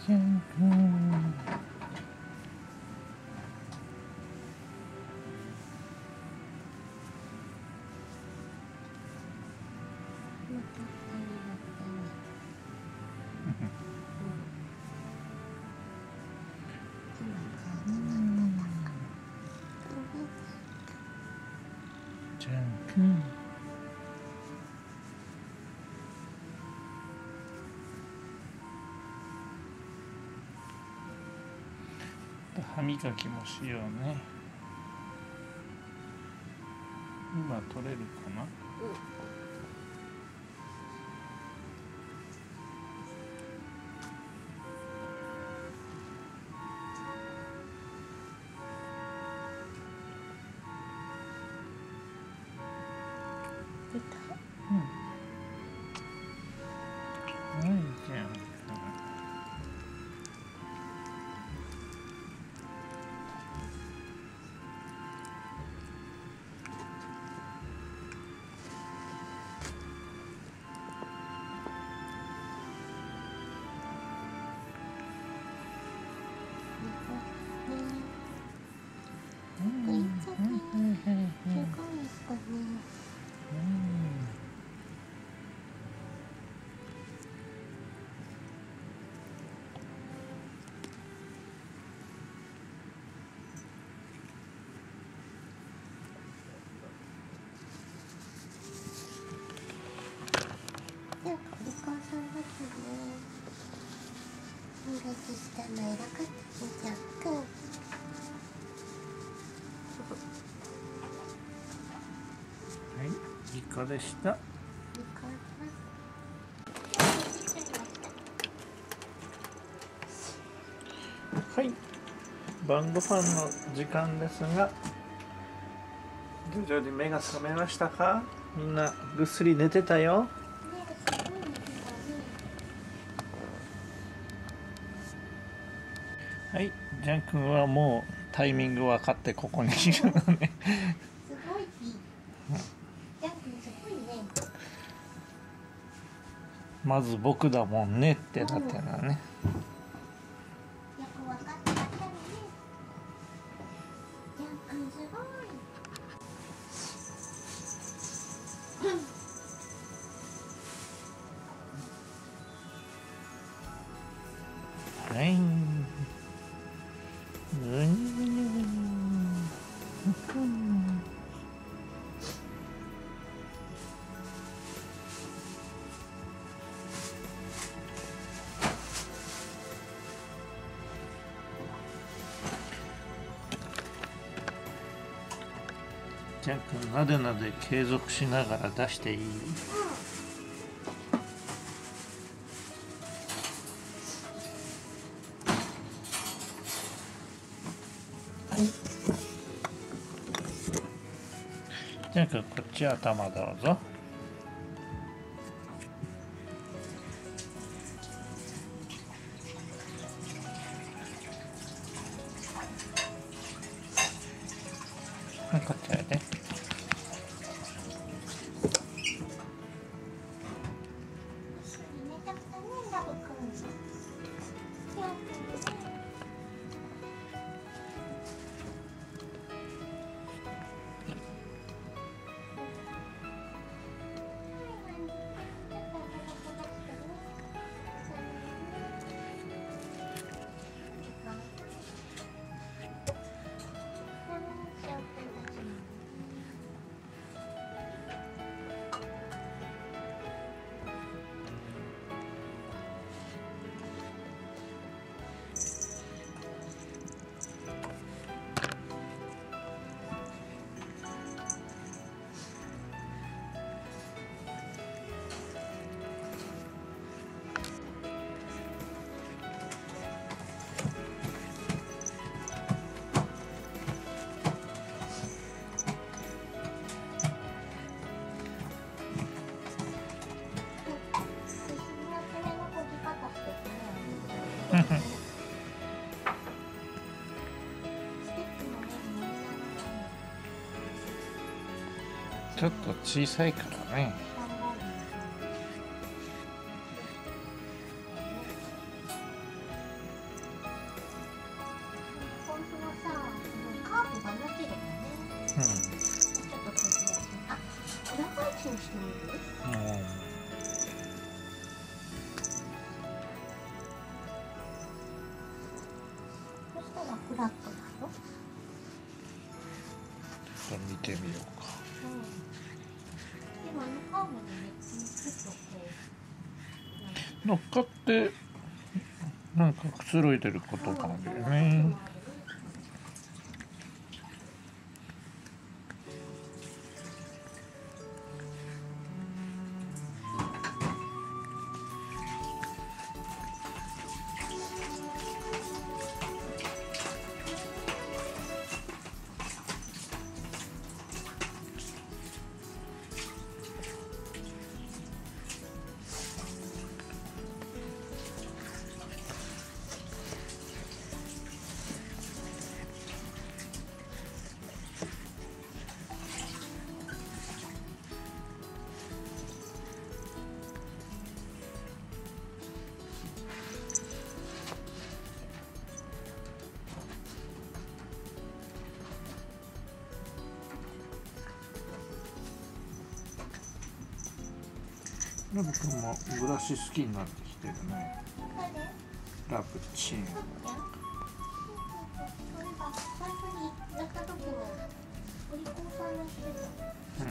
じゃんくん。じゃんくん。歯磨きもしようね。今取れるかな。 出た。 はい、じゃんくん。 なんかお利口さんだったね。歯磨きしたの偉かったね、ジャンくん。 はい、いい子でした。はい、晩ご飯の時間ですが、徐々に目が覚めましたか？みんなぐっすり寝てたよ。はい、ジャン君はもうタイミング分かってここにいるのね。 すごい。ジャン君すごいね。 まず僕だもんねってなってるのね。 よく分かってらっしゃるね。ジャン君すごい。 はい。ぐにゅぐにゅぐにゅ。ジャン君、なでなで継続しながら出していい？ジャン君、こっち頭どうぞ。こっちやで。ちょっと小さいからね。 なければね。 うん。 ちょっと手ずらし。あ、裏返しにしてみる？そしたらフラットだろ？ ちょっと見てみようか。 うん。でもカーブにね、ちょっとこう。 乗っかってなんかくつろいでることがあるよね。ラブ君もブラシ好きになってきてるね。ラブチン。 そういえば最初にやった時もお利口さんのしてた。 うん。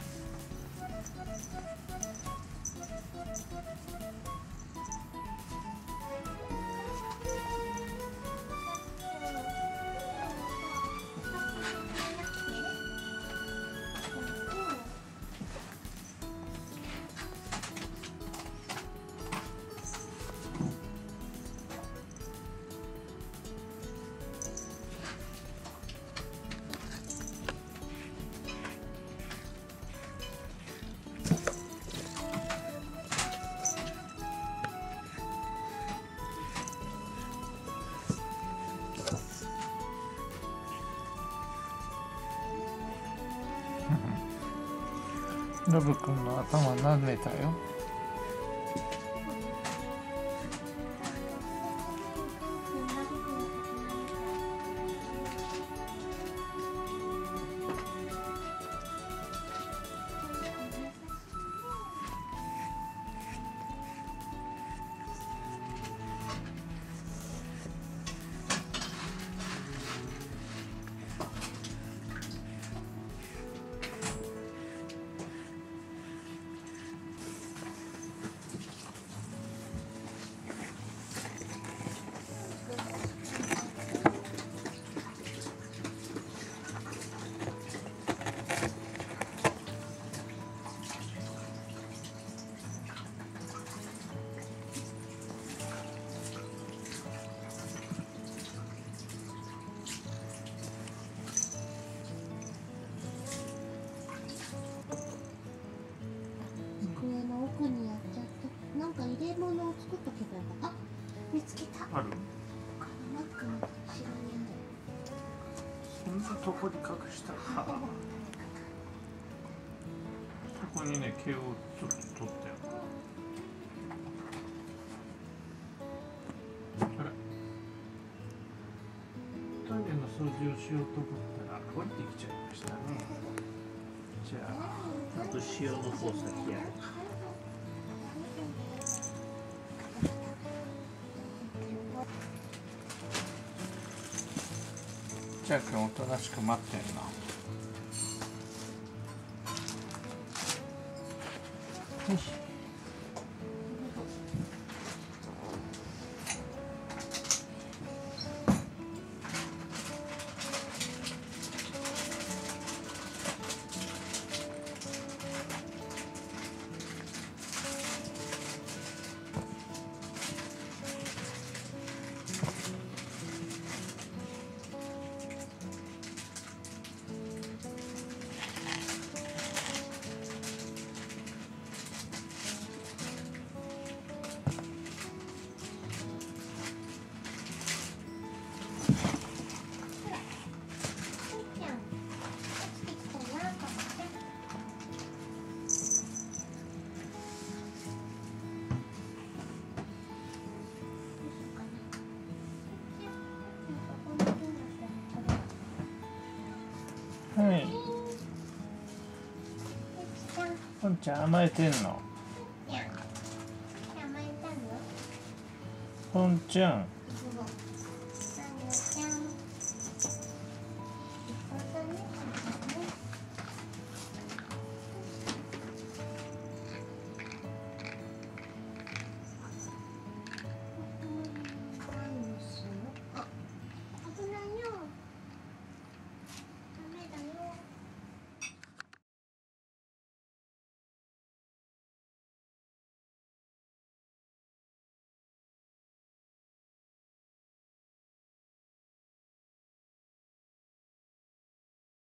ラブ君の頭舐めたよ。 机の奥にやっちゃって、なんか入れ物を作っとけばよかった。あ、見つけた。 ある。 このマックの後ろにある。 そんなとこに隠したか。ここにね、毛をちょっと取ってよ。あら。トイレの掃除をしようと思ったら降りてきちゃいましたね。じゃあ、あと塩の方先やるか。じゃあ君おとなしく待ってんな。よし。 ポンちゃん甘えてんの。 甘えたの？ ポンちゃん